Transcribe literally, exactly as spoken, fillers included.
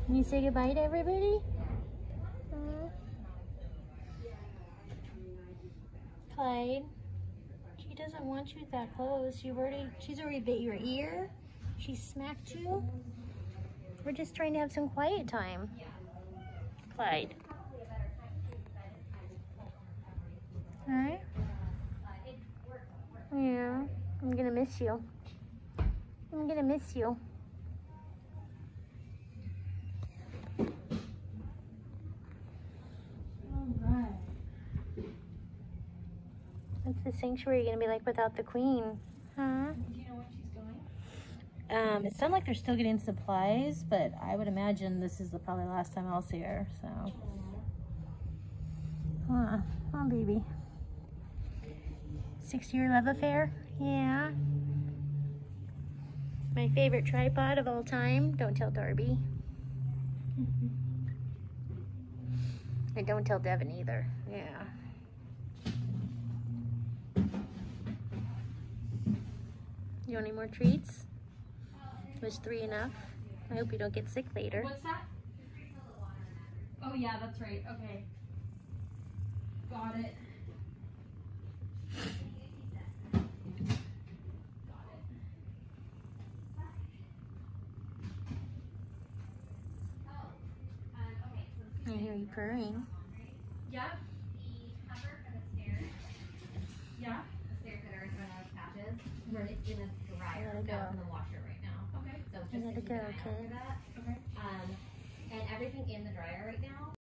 Can you say goodbye to everybody? Uh, Clyde, she doesn't want you that close. You've already, she's already bit your ear. She smacked you. We're just trying to have some quiet time. Clyde. Alright? Yeah, I'm gonna miss you. I'm gonna miss you. Alright. What's the sanctuary gonna be like without the queen? Huh? Do you know where she's going? Um, it sounds like they're still getting supplies, but I would imagine this is the probably last time I'll see her, so. Huh. Oh, baby. Six-year love affair? Yeah. My favorite tripod of all time. Don't tell Darby. And don't tell Devin either. Yeah. You want any more treats? Was three enough? I hope you don't get sick later. What's that? Oh yeah, that's right. Okay. Got it. I hear you purring. Yeah. The cover for the stairs, Yeah. the stairs that are in front of those patches, we're in the dryer, Let it go. no, in the washer right now. Okay. So Let just it to keep go, an eye out okay? for that. Okay. Um, and everything in the dryer right now